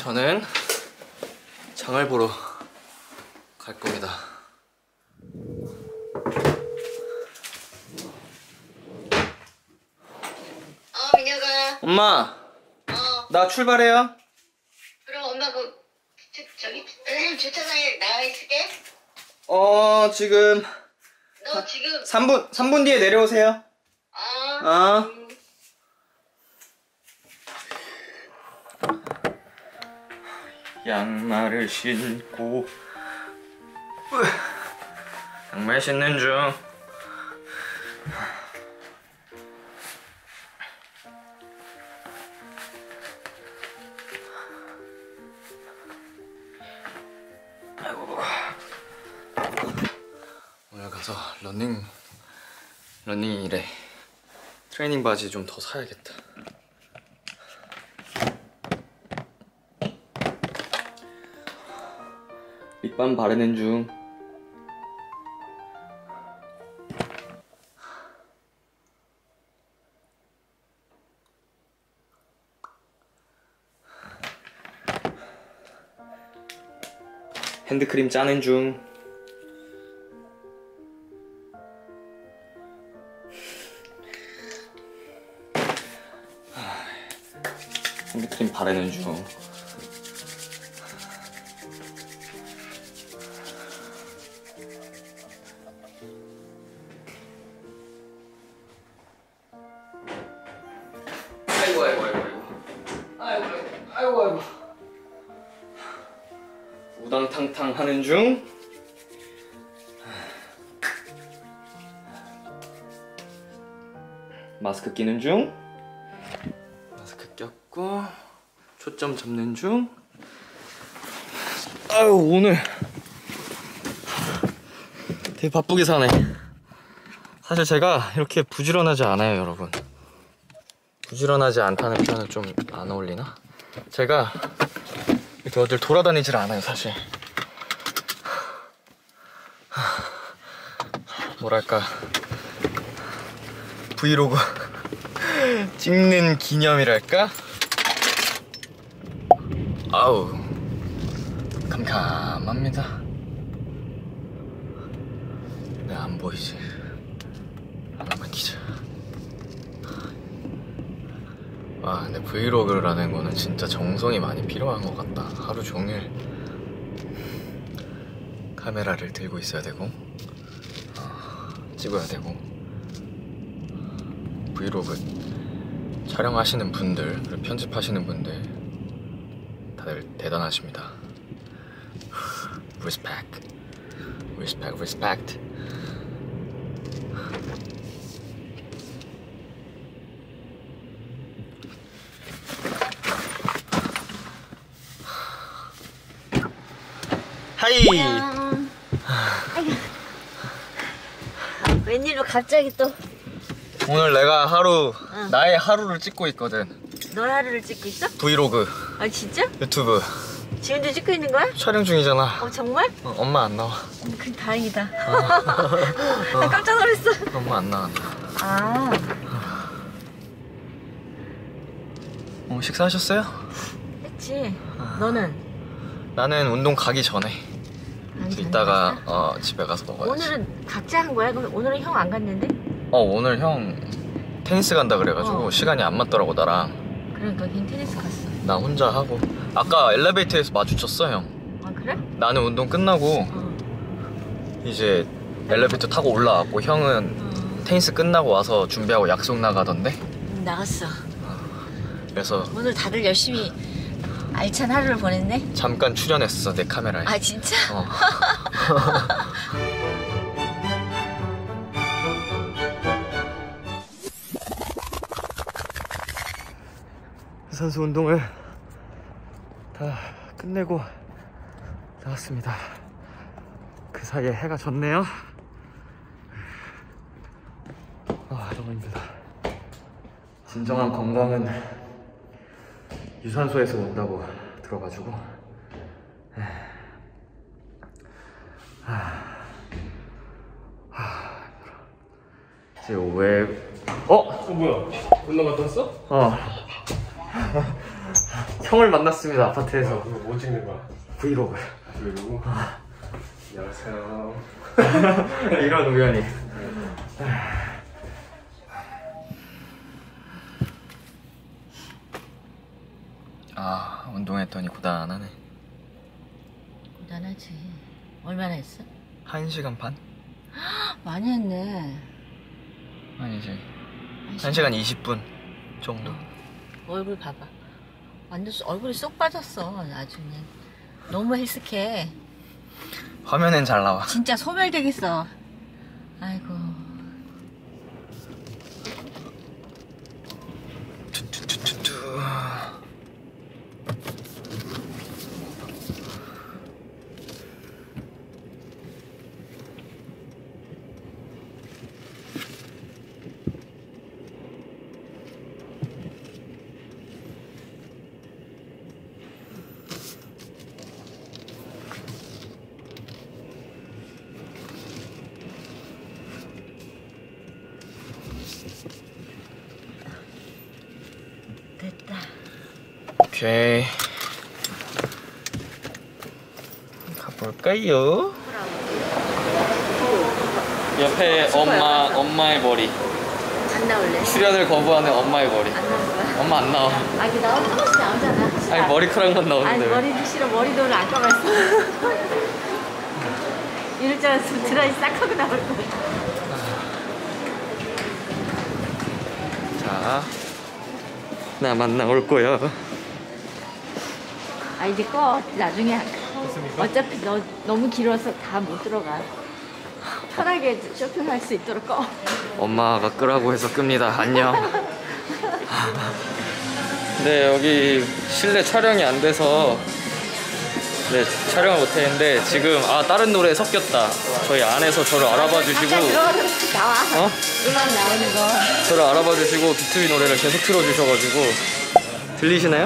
저는 장을 보러 갈 겁니다. 민혁아. 엄마. 나 출발해요. 그럼 엄마 저기 주차장에 나와 있을게. 지금. 너 지금 3분 뒤에 내려오세요. 양말을 신고 양말 신는 중. 아이고. 오늘 가서 러닝이래. 트레이닝 바지 좀 더 사야겠다. 립밤 바르는 중. 핸드크림 짜는 중. 핸드크림 바르는 중. 아이고. 우당탕탕 하는 중. 마스크 끼는 중. 마스크 꼈고 초점 잡는 중. 아유, 오늘 되게 바쁘게 사네. 사실 제가 이렇게 부지런하지 않아요, 여러분. 부지런하지 않다는 표현은 좀 안 어울리나? 제가 이렇게 어딜 돌아다니질 않아요, 사실. 뭐랄까, 브이로그 찍는 기념이랄까? 아우, 캄캄합니다. 왜 안 보이지? 하나만 키자. 와, 근데 브이로그라는 거는 진짜 정성이 많이 필요한 것 같다. 하루 종일 카메라를 들고 있어야 되고 찍어야 되고. 브이로그 촬영하시는 분들, 그리고 편집하시는 분들 다들 대단하십니다. Respect. 하이. 웬일로 갑자기 또. 오늘 내가 나의 하루를 찍고 있거든. 너 하루를 찍고 있어? 브이로그. 아, 진짜? 유튜브. 지금도 찍고 있는 거야? 촬영 중이잖아. 정말? 엄마 안 나와. 그럼 다행이다. 나 깜짝 놀랐어. 엄마 안 나왔나. 식사하셨어요? 했지. 너는? 나는 운동 가기 전에. 이따가 집에 가서 먹어야지. 오늘은 각자 한 거야? 그럼 오늘은 형 안 갔는데? 오늘 형 테니스 간다 그래가지고 시간이 안 맞더라고, 나랑. 그러니까 걔 테니스 갔어. 나 혼자 하고. 아까 엘리베이터에서 마주쳤어, 형. 아, 그래? 나는 운동 끝나고 이제 엘리베이터 타고 올라왔고, 형은 테니스 끝나고 와서 준비하고 약속 나가던데? 나갔어. 그래서 오늘 다들 열심히 알찬 하루를 보냈네? 잠깐 출연했어, 내 카메라에. 아, 진짜? 선수 운동을 다 끝내고 나왔습니다. 그 사이에 해가 졌네요. 너무 힘들다. 진정한 건강은 유산소에서 온다고 들어가지고. 이제 왜? 뭐야? 올라갔다 왔어? 형을 만났습니다. 아파트에서. 뭐 찍는 거야? 브이로그. 그리고 안녕하세요. 이런 우연이. 아, 운동했더니 고단하네. 고단하지. 얼마나 했어? 1시간 반? 많이 했네. 아니지. 1시간 20분 정도. 얼굴 봐봐. 완전 얼굴이 쏙 빠졌어 나중에. 너무 헬스케. 화면엔 잘 나와. 진짜 소멸되겠어. 아이고. 투투투투투. 됐다. 오케이. 가볼까요? 옆에 엄마의 머리. 안 나올래? 출연을 거부하는 엄마의 머리. 안 나올 거야? 엄마 안 나와. 아 이게 나오면 조금씩 나오잖아. 싫어. 아니 머리카락만 아니 나오는데. 왜? 머리도 싫어. 머리도 오늘 안 감았어. 이럴 줄 알았으면 드라이 싹 하고 나올 거야. 자, 나만 나올 거야. 아 이제 꺼. 나중에 어차피 너무 길어서 다 못 들어가. 편하게 쇼핑할 수 있도록 꺼. 엄마가 끄라고 해서 끕니다. 안녕. 네, 여기 실내 촬영이 안 돼서 네, 촬영을 못 했는데 지금 다른 노래에 섞였다. 저희 안에서 저를 알아봐 주시고 잠깐 들어가서 나와. 음악 나오는 거. 저를 알아봐 주시고 B2B 노래를 계속 틀어 주셔가지고 들리시나요?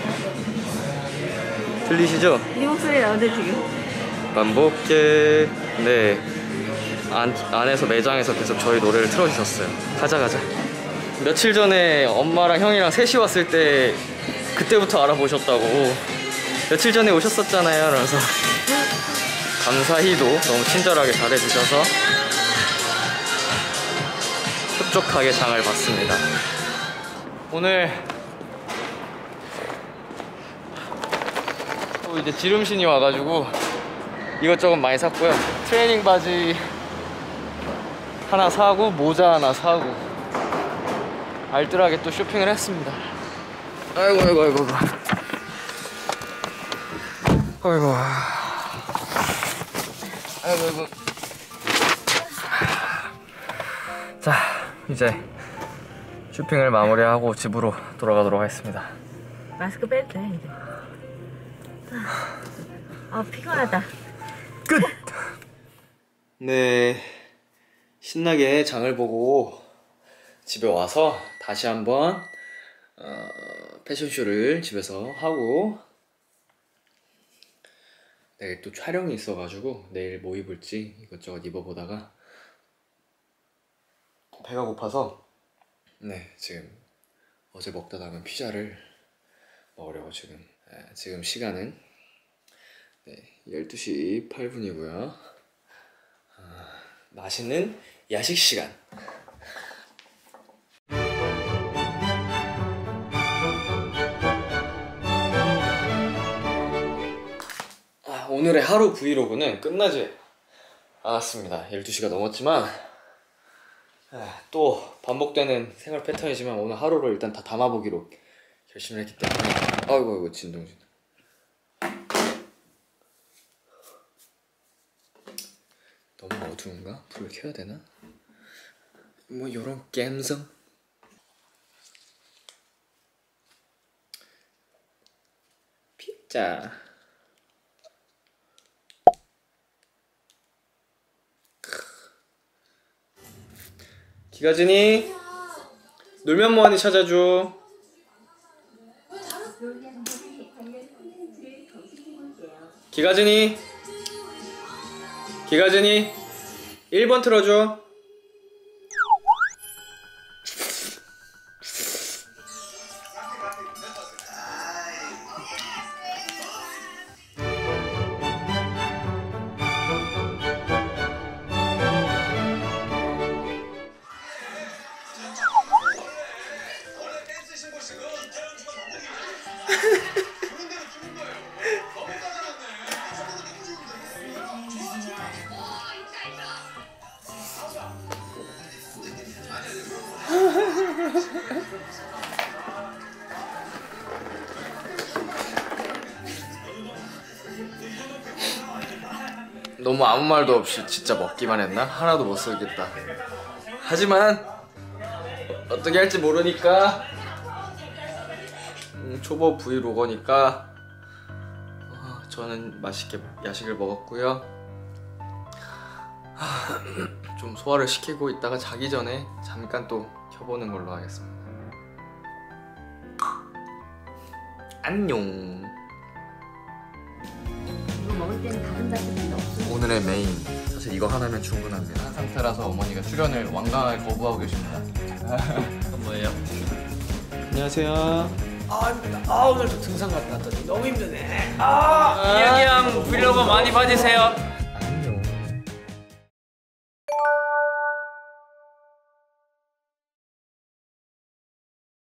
들리시죠? 네 목소리 나오는데 지금. 반복해. 네, 안에서 매장에서 계속 저희 노래를 틀어주셨어요. 가자. 며칠 전에 엄마랑 형이랑 셋이 왔을 때 그때부터 알아보셨다고. 며칠 전에 오셨었잖아요. 그래서 감사히도 너무 친절하게 잘해주셔서 흡족하게 장을 봤습니다. 오늘 또 이제 지름신이 와가지고 이것저것 많이 샀고요. 트레이닝 바지 하나 사고 모자 하나 사고 알뜰하게 또 쇼핑을 했습니다. 아이고. 자, 이제 쇼핑을 마무리하고 집으로 돌아가도록 하겠습니다. 마스크 빼도 돼 이제. 아 피곤하다. 끝! 네, 신나게 장을 보고 집에 와서 다시 한번 패션쇼를 집에서 하고 내일 또 촬영이 있어가지고 내일 뭐 입을지 이것저것 입어보다가 배가 고파서 네, 지금 어제 먹다 남은 피자를 먹으려고 지금 시간은 네, 12시 8분이고요. 맛있는 야식 시간. 오늘의 하루 브이로그는 끝나지 않았습니다. 12시가 넘었지만 또 반복되는 생활 패턴이지만 오늘 하루를 일단 다 담아보기로 결심을 했기 때문에 아이고 진동. 너무 어두운가? 불을 켜야 되나? 뭐 요런 감성? 피자. 기가진이 놀면 뭐하니 찾아줘. 기가진이 1번 틀어줘. 너무 아무 말도 없이 진짜 먹기만 했나? 하나도 못 쓰겠다. 하지만 어떻게 할지 모르니까 초보 브이로거니까 저는 맛있게 야식을 먹었고요. 좀 소화를 시키고 있다가 자기 전에 잠깐 또 켜보는 걸로 하겠습니다. 안녕. 이거 먹을 때는 다른 잡채는 없어. 오늘의 메인 사실 이거 하나면 충분합니다. 한 상태라서 어머니가 출연을 완강하게 거부하고 계십니다. 뭐예요? 안녕하세요. 오늘 저 등산 갔다 왔더니 너무 힘드네. 이영이 형 브이로그 많이 봐주세요.